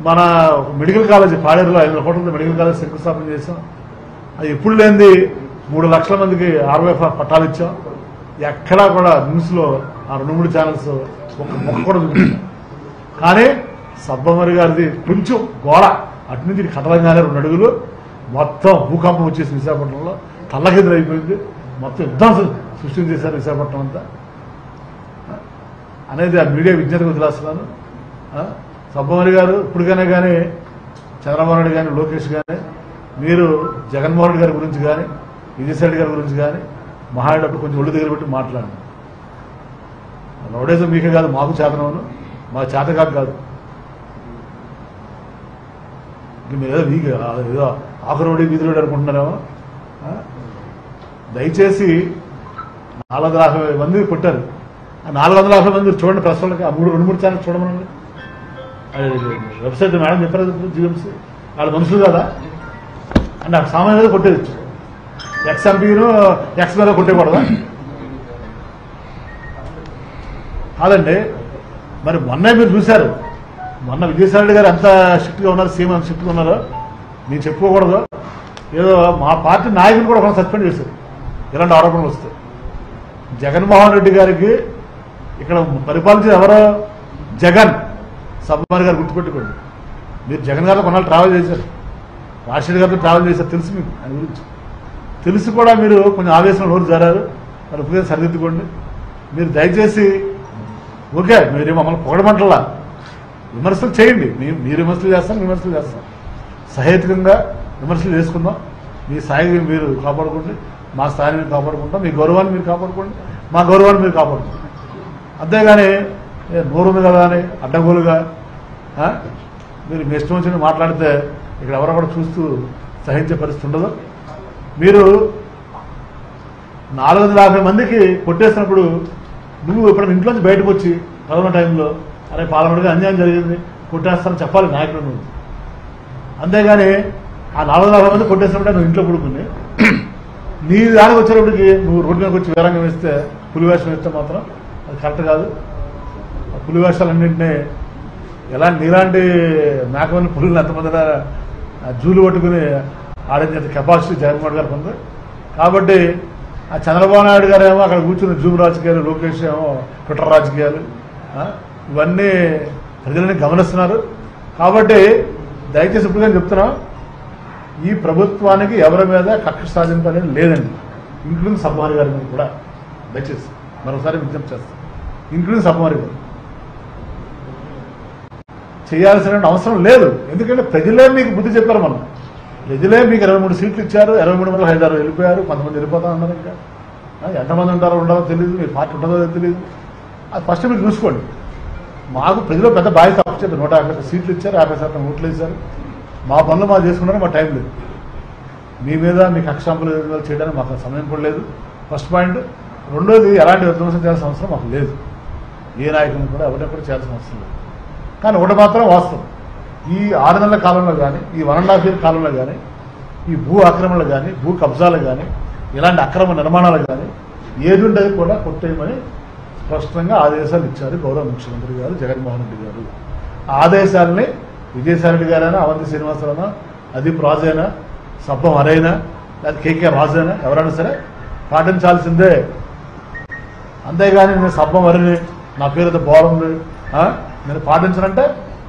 మన medical college పాడేరులో 500 కోట్లతో medical college శంకుస్థాపన చేసాం. అది ఎప్పుడు లేనిది 3 లక్షల మందికి 60 పట్టాలు ఇచ్చాం. ఎక్కడా కూడా న్యూస్లో ఆ 2-3 ఛానల్స్ ఒక్క కూడా చూపించాం. కానీ సబ్బమరి గారిది కొంచెం గోడ అటు నుంచి కట్టడంగానే 2 అడుగులు మొత్తం భూకంపం వచ్చేసి విశాఖపట్నంలో తల్లకిందులు అయిపోయింది. మొత్తం యుద్ధం సృష్టించేశారు విశాఖపట్నం అంతా అనేది ఆ మీడియా విజ్ఞతకు వదిలేస్తున్నాను. సబ్బమరి గారు ఇప్పటికైనా కానీ చంద్రబాబు నాయుడు కానీ లోకేష్ కానీ మీరు జగన్మోహన్ రెడ్డి గారి గురించి కానీ విజయసాయి గారి గురించి కానీ మహాడప్పుడు కొంచెం ఒళ్ళు దగ్గర పెట్టి మాట్లాడండి. రౌడేజం మీకే కాదు, మాకు చేతనవును, మాకు చేతకాదు కాదు. మీరు ఏదో మీకు ఏదో ఆకురోడి వీధి రోడ్డు అనుకుంటున్నారేమో. దయచేసి 450 మంది కొట్టారు. 450 మంది చూడండి ప్రెస్ వాళ్ళకి. ఆ 2-3 ఛానల్స్ చూడమనండి. వెబ్సైట్ మేడం చెప్పారు జీఎంసీ వాళ్ళ మనుషులు కదా అంటే ఆ సామాన్య మీద కొట్టేయచ్చు. ఎక్స్ ఎంపీను ఎక్స్ మీద కొట్టేయకూడదా? కాదండి. మరి మొన్న మీరు చూశారు, మొన్న విజయసాయి గారు ఎంత స్ట్రిక్ట్గా ఉన్నారు, సీఎం ఎంత స్ట్రిక్ట్గా ఉన్నారో మీరు చెప్పుకోకూడదు. ఏదో మా పార్టీ నాయకులు కూడా ఒక సస్పెండ్ చేశారు ఇలాంటి ఆరోపణలు వస్తే. జగన్మోహన్ రెడ్డి గారికి ఇక్కడ పరిపాలించేది ఎవరో జగన్. సబ్బమరి గారు గుర్తుపెట్టుకోండి. మీరు జగన్ గారితో కొన్నాళ్ళు ట్రావెల్ చేశారు, రాజశేఖర్ గారితో ట్రావెల్ చేశారు, తెలుసు మీకు ఆయన గురించి. తెలిసి కూడా మీరు కొంచెం ఆవేశంలో నోరు జారారు. మరి ఉపయోగం సరిదిద్దుకోండి. మీరు దయచేసి ఓకే మీరు మమ్మల్ని పొగడమంటలా, విమర్శలు చేయండి. మీరు విమర్శలు చేస్తాను, విమర్శలు చేస్తాం. సహేతుకంగా విమర్శలు చేసుకుందాం. మీ స్థాయిని మీరు కాపాడుకోండి, మా స్థాయిని మీరు కాపాడుకుంటాం. మీ గౌరవాన్ని మీరు కాపాడుకోండి, మా గౌరవాన్ని మీరు కాపాడుకోండి. అంతేగాని నోరుంది కదా అని అడ్డగోలుగా మీరు మీ ఇష్టం వచ్చిన మాట్లాడితే ఇక్కడ ఎవరో కూడా చూస్తూ సహించే పరిస్థితి ఉండదు. మీరు 450 మందికి కొట్టేసినప్పుడు నువ్వు ఎప్పుడైనా ఇంట్లోంచి బయటకు వచ్చి కరోనా టైంలో అరే పార్లమెంట్గా అన్యాయం జరిగింది కొట్టేస్తానని చెప్పాలి నాయకుడు నువ్వు. అంతేగాని ఆ 450 మంది కొట్టేసినప్పుడే నువ్వు ఇంట్లో పడుకుని నీ దానికి వచ్చేటప్పటికి నువ్వు రోడ్డు మీదకి వచ్చి వీరంగం వేస్తే పులివేషం వేస్తే మాత్రం అది కరెక్ట్ కాదు. పులివేషాలన్నింటినీ నీలాంటి మేకమని పులులను ఎంతమంది జూలు పట్టుకుని ఆడించేంత కెపాసిటీ జగన్మోహన్ గారికి ఉంది. కాబట్టి ఆ చంద్రబాబు నాయుడు గారు ఏమో అక్కడ కూర్చున్న జూమ్ రాజకీయాలు, లోకేష్ ఏమో ట్విట్టర్ రాజకీయాలు, ఇవన్నీ ప్రజలని గమనిస్తున్నారు. కాబట్టి దయచేసి ఇప్పుడు నేను చెప్తున్నాం, ఈ ప్రభుత్వానికి ఎవరి మీద కక్ష సాధింపు అనేది లేదండి. ఇంక్లూడింగ్ సబ్బమరి గారి మీద కూడా దయచేసి మరోసారి విజ్ఞప్తి చేస్తాం. ఇంక్లూడింగ్ సబ్బమరి గారు చేయాల్సిన అవసరం లేదు. ఎందుకంటే ప్రజలే మీకు బుద్ధి చెప్పారు. మనం ప్రజలే మీకు 23 సీట్లు ఇచ్చారు. 23 మంది హైదరాబాద్ వెళ్ళిపోయారు. కొంతమంది వెళ్ళిపోతా ఉన్నారు. ఇంకా ఎంతమంది ఉంటారో ఉండదో తెలియదు, మీ పార్టీ ఉంటుందో తెలియదు. అది ఫస్ట్ మీరు చూసుకోండి. మాకు ప్రజలు పెద్ద బాధ్యత అప్పచెప్పారు. 150 సీట్లు ఇచ్చారు, 50% ఓట్లు వేశారు. మా పనులు మాకు చేసుకున్నారు, మా టైం లేదు. మీ మీద మీ కక్షాంపులు చేయడానికి మాకు సమయం కూడా లేదు. First point. రెండోది, ఎలాంటి విధ్వంసం చేయాల్సిన అవసరం మాకు లేదు. ఏ నాయకుని కూడా ఎవరిని కూడా చేయాల్సిన అవసరం లేదు. కానీ ఒకటి మాత్రం వాస్తవం, ఈ 6 నెలల కాలంలో కానీ, ఈ 1.5 year కాలంలో కానీ, ఈ భూ ఆక్రమణలు కానీ, భూ కబ్జాలు కానీ, ఇలాంటి అక్రమ నిర్మాణాలు కానీ ఏది ఉండేది కూడా కొట్టేయమని స్పష్టంగా ఆదేశాలు ఇచ్చారు గౌరవ ముఖ్యమంత్రి గారు జగన్మోహన్ రెడ్డి గారు. ఆ ఆదేశాలని విజయసాయి రెడ్డి గారైనా, అవంతి శ్రీనివాసరావునా, అదీప్ రాజైనా, సబ్బం అరైనా, లేదా కేకే రాజైనా ఎవరైనా సరే పాటించాల్సిందే. అంతేగాని నేను సబ్బం అరిని నా పేరుతో బాగుంది నేను పాటించనంటే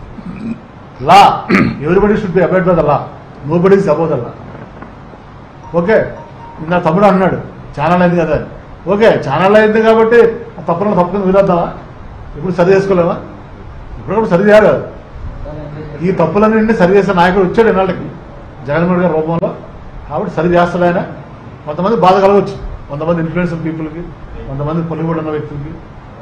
law everybody should be abide by the law, nobody is above the law. Okay, నా తమ్ముడు అన్నాడు ఛానల్ అయింది కదా. ఓకే, ఛానల్ అయింది కాబట్టి ఆ తప్పులను తప్పుకొని వదిలేద్దామా? ఇప్పుడు సరి చేసుకోలేమా? ఇప్పుడు సరి చేయాలి. ఈ తప్పులన్నింటినీ సరి చేసే నాయకుడు వచ్చాడు ఇన్నాళ్ళకి జగన్మోహన్ గారి రూపంలో. కాబట్టి సరి చేస్తాడు ఆయన. కొంతమంది బాధ కలగవచ్చు, కొంతమంది ఇన్ఫ్లుయెన్షియల్ పీపుల్కి, కొంతమంది పొలిగొడ ఉన్న వ్యక్తులకి,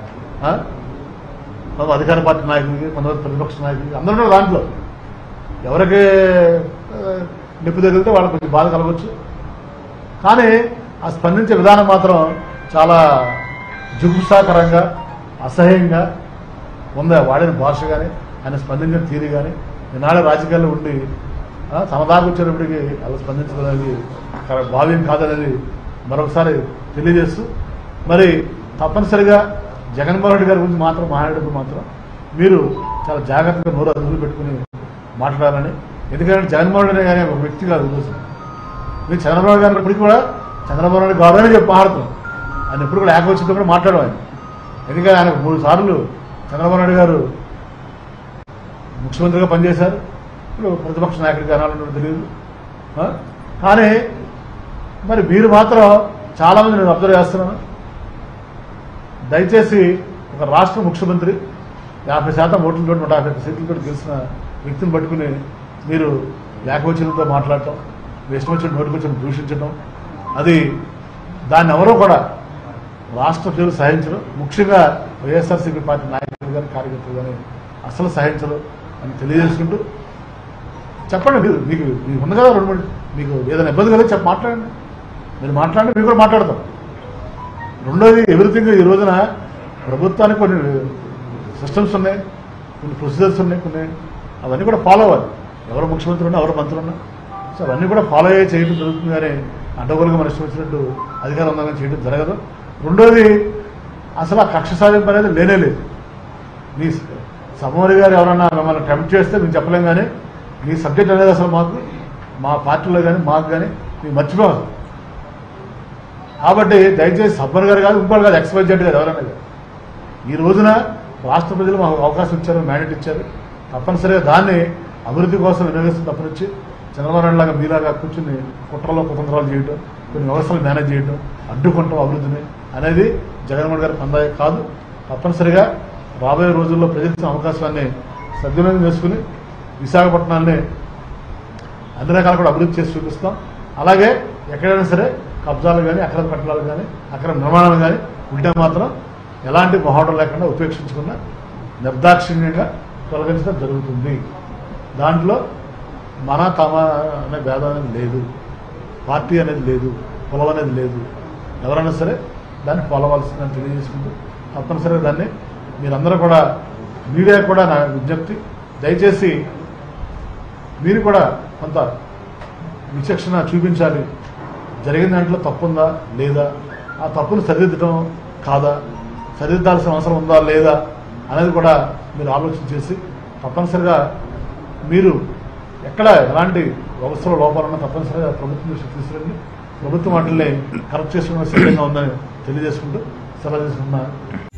కొంతమంది అధికార పార్టీ నాయకులకి, కొంతమంది ప్రతిపక్ష నాయకులకి, అందరూ దాంట్లో ఎవరికి నిప్పు తగిలితే వాళ్ళకి కొంచెం బాధ కలగవచ్చు. కానీ ఆ స్పందించే విధానం మాత్రం చాలా జుగుప్సాకరంగా, అసహ్యంగా ఉంది. వాడిన భాష కానీ, ఆయన స్పందించిన తీరు కానీ, ఈనాడు రాజకీయాల్లో ఉండి తమ దాకా వచ్చేటప్పటికి అలా స్పందించడం అనేది భావ్యం కాదనేది మరొకసారి తెలియజేస్తూ, మరి తప్పనిసరిగా జగన్మోహన్ రెడ్డి గారి గురించి మాత్రం మాట్లాడేటప్పుడు మాత్రం మీరు చాలా జాగ్రత్తగా నోరు అదుపులో పెట్టుకుని మాట్లాడాలని. ఎందుకంటే జగన్మోహన్ రెడ్డి గారి ఒక వ్యక్తి కాదు. ఈరోజు మీరు చంద్రబాబు గారిని ఇప్పటికి కూడా చంద్రబాబు నాయుడు గారు అని చెప్పి మాట్లాడుతున్నాం. ఆయన ఎప్పుడు కూడా ఏకవచనంతో కూడా మాట్లాడడం ఆయన. ఎందుకంటే ఆయన 3 సార్లు చంద్రబాబు నాయుడు గారు ముఖ్యమంత్రిగా పనిచేశారు. ఇప్పుడు ప్రతిపక్ష నాయకుడిగా అనాలన్నది తెలియదు. కానీ మరి మీరు మాత్రం చాలామంది నేను అబ్జర్వ్ చేస్తున్నాను. దయచేసి ఒక రాష్ట్ర ముఖ్యమంత్రి 50% ఓట్లతో 150 సీట్లతో గెలిచిన వ్యక్తిని పట్టుకుని మీరు ఏకవచనంతో మాట్లాడటం, ఇష్టం వచ్చిన నోటికొచ్చిన దూషించడం, అది దాన్ని ఎవరో కూడా రాష్ట్ర ప్రజలు సహించరు. ముఖ్యంగా వైఎస్ఆర్సీపీ పార్టీ నాయకులు కానీ కార్యకర్తలు కానీ అసలు సహించరు అని తెలియజేసుకుంటూ చెప్పండి. మీకు ఉంది కదా 2-3 మీకు ఏదైనా ఇబ్బంది కలిగి మాట్లాడండి. మీరు మాట్లాడండి, మీకు కూడా మాట్లాడతాం. రెండోది ఎవ్రీథింగ్ ఈ రోజున ప్రభుత్వానికి కొన్ని సిస్టమ్స్ ఉన్నాయి, కొన్ని ప్రొసీజర్స్ ఉన్నాయి, కొన్ని అవన్నీ కూడా ఫాలో అవ్వాలి. ఎవరు ముఖ్యమంత్రి ఉన్నా ఎవరు మంత్రులు ఉన్నా సో అవన్నీ కూడా ఫాలో అయ్యే చేయడం జరుగుతుంది. కానీ అడ్డగోలుగా మన ఇష్టం వచ్చినట్టు అధికారం ఉందని చేయడం జరగదు. రెండోది అసలు ఆ కక్ష సాధింపు అనేది లేనే లేదు. మీ సమ్మోరి గారు ఎవరన్నా మిమ్మల్ని టెంప్ట్ చేస్తే మేము చెప్పలేం. కానీ మీ సబ్జెక్ట్ అనేది అసలు మాకు మా పార్టీలో కానీ మాకు కానీ మేము మర్చిపోవాలి. కాబట్టి దయచేసి సబ్బర్ గారు కాదు, ఇంకోటి కాదు, ఎక్స్పైజెడ్ కాదు, ఎవరన్నా కాదు. ఈ రోజున రాష్ట్ర ప్రజలు మాకు అవకాశం ఇచ్చారు, మ్యాండేట్ ఇచ్చారు. తప్పనిసరిగా దాన్ని అభివృద్ధి కోసం వినియోగిస్తుంది. తప్పనిచ్చి చంద్రబాబు నాయుడు లాగా మీలాగా కూర్చుని కుట్రలో కుతంత్రాలు చేయడం, కొన్ని వ్యవస్థలు మేనేజ్ చేయడం, అడ్డుకుంటాం అభివృద్ధిని అనేది జగన్మోహన్ గారి పందాయ కాదు. తప్పనిసరిగా రాబోయే రోజుల్లో ప్రజలకు అవకాశాన్ని సద్వినియోగం చేసుకుని విశాఖపట్నాన్ని అన్ని రకాలు కూడా అభివృద్ధి చేసి చూపిస్తాం. అలాగే ఎక్కడైనా సరే కబ్జాలు కానీ అక్రమ కట్టడాలు కానీ అక్రమ నిర్మాణాలు కానీ ఉంటే మాత్రం ఎలాంటి మొహాటం లేకుండా ఉపేక్షించకుండా నిర్దాక్షిణ్యంగా తొలగించడం జరుగుతుంది. దాంట్లో మన తమ అనే భేదం అనేది లేదు, పార్టీ అనేది లేదు, కులం అనేది లేదు. ఎవరైనా సరే దాన్ని ఫాలో అవ్వాల్సిందని తెలియజేసుకుంటూ తప్పనిసరిగా దాన్ని మీరందరూ కూడా మీడియా కూడా నా విజ్ఞప్తి, దయచేసి మీరు కూడా కొంత విచక్షణ చూపించాలి. జరిగిన దాంట్లో తప్పుందా లేదా, ఆ తప్పును సరిదిద్దడం కాదా, సరిదిద్దాల్సిన అవసరం ఉందా లేదా అనేది కూడా మీరు ఆలోచన చేసి తప్పనిసరిగా మీరు ఎక్కడ ఎలాంటి వ్యవస్థలో లోపాలున్నా తప్పనిసరిగా ప్రభుత్వం దృష్టికి తీసుకురండి. ప్రభుత్వం వాటిని కరెక్ట్ చేసుకునే సిద్ధంగా ఉందని తెలియజేసుకుంటూ సెలవు తీసుకున్న